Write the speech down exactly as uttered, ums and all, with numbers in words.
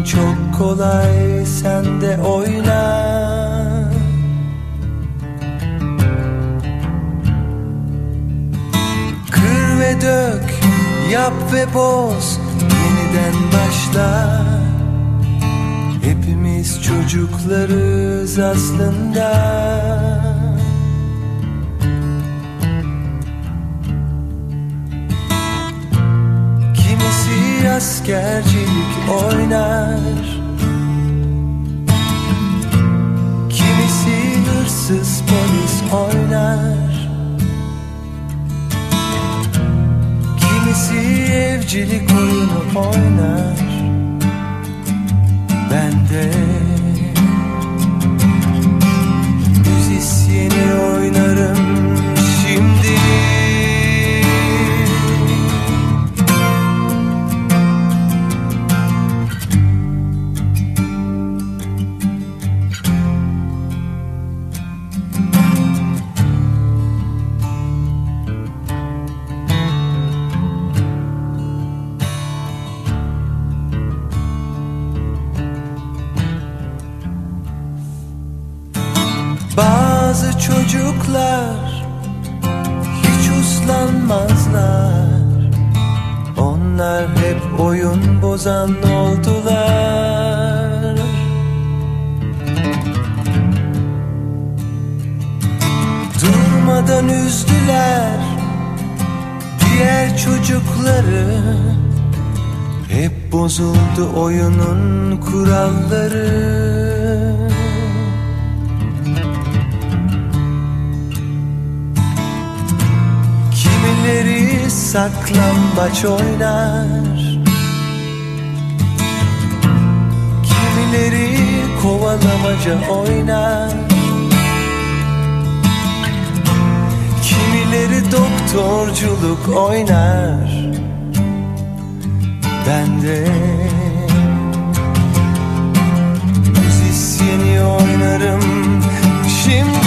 çok kolay, sen de oyna. Kır ve dök, yap ve boz, yeniden başla. Hepimiz çocuklarız aslında. Kimisi askercilik oynar, kimisi hırsız polis oynar, kimisi evcilik oyunu oynar. Ben de müzisyeni oynarım şimdi. Bazı çocuklar hiç uslanmazlar, onlar hep oyun bozan oldular. Durmadan üzdüler diğer çocukları, hep bozuldu oyunun kuralları. Kimileri saklambaç oynar, kimileri kovalamaca oynar, kimileri doktorculuk oynar. Ben de müzisyeni oynarım şimdi.